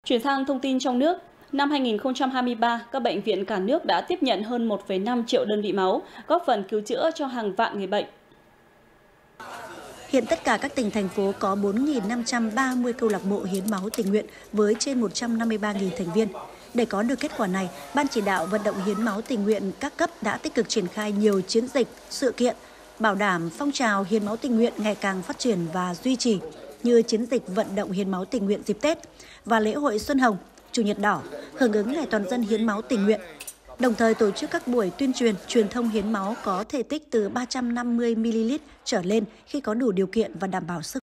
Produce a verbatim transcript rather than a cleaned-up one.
Chuyển sang thông tin trong nước, năm hai nghìn không trăm hai mươi ba, các bệnh viện cả nước đã tiếp nhận hơn một phẩy năm triệu đơn vị máu, góp phần cứu chữa cho hàng vạn người bệnh. Hiện tất cả các tỉnh, thành phố có bốn nghìn năm trăm ba mươi câu lạc bộ hiến máu tình nguyện với trên một trăm năm mươi ba nghìn thành viên. Để có được kết quả này, Ban chỉ đạo vận động hiến máu tình nguyện các cấp đã tích cực triển khai nhiều chiến dịch, sự kiện, bảo đảm phong trào hiến máu tình nguyện ngày càng phát triển và duy trì, như chiến dịch vận động hiến máu tình nguyện dịp Tết và lễ hội Xuân Hồng, Chủ nhật đỏ, hưởng ứng Ngày toàn dân hiến máu tình nguyện. Đồng thời tổ chức các buổi tuyên truyền, truyền thông hiến máu có thể tích từ ba trăm năm mươi mi li lít trở lên khi có đủ điều kiện và đảm bảo sức